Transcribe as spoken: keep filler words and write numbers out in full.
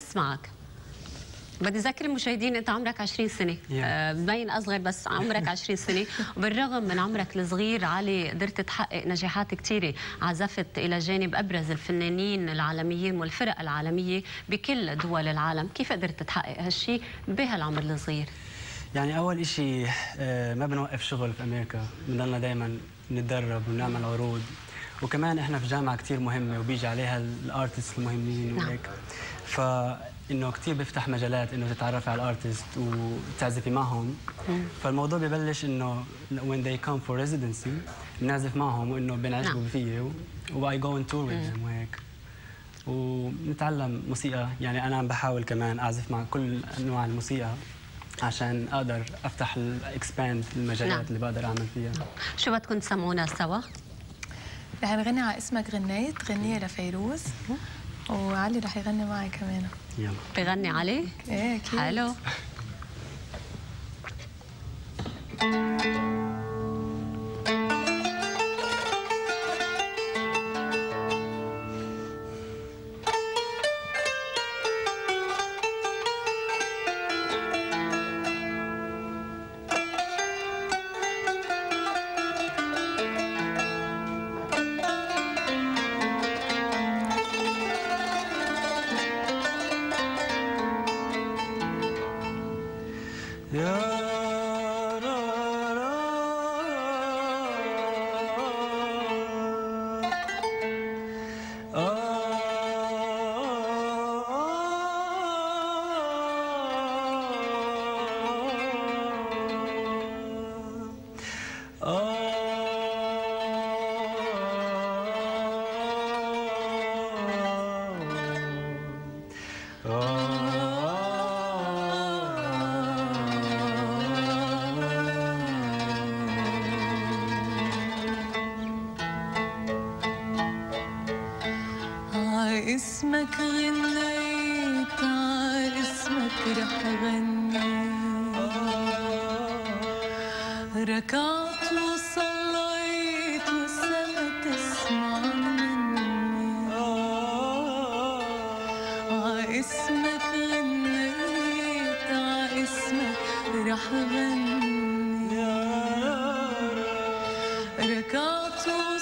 نسمعك. بدي اذكر المشاهدين انت عمرك عشرين سنه، آه ببين اصغر بس عمرك عشرين سنه، وبالرغم من عمرك الصغير علي قدرت تحقق نجاحات كثيره، عزفت الى جانب ابرز الفنانين العالميين والفرق العالميه بكل دول العالم، كيف قدرت تحقق هالشيء بهالعمر الصغير؟ يعني اول شيء ما بنوقف شغل في امريكا، بنضلنا دائما نتدرب ونعمل عروض، وكمان احنا في جامعه كثير مهمه وبيجي عليها الارتست المهمين وهيك. نعم. فانه كثير بيفتح مجالات انه تتعرفي على الارتست وتعزفي معهم. مم. فالموضوع ببلش انه when they come for residency بنعزف معهم، وانه بنعجبوا نعم. فيي و I go on tour with them وهيك، ونتعلم موسيقى. يعني انا عم بحاول كمان اعزف مع كل انواع الموسيقى عشان اقدر افتح الاكسباند المجالات نعم. اللي بقدر اعمل فيها. شو بدكم تسمعونا سوا؟ رح نغني على اسمك غنيت، غنية لفيروز، وعلي رح يغني معي كمان. يلا بغني علي؟ ايه اكيد. حلو. اسمك غنيت، ع اسمك رح غني، ركعت وصليت والسما تسمع مني، ع اسمك غنيت، ع اسمك رح غني، ركعت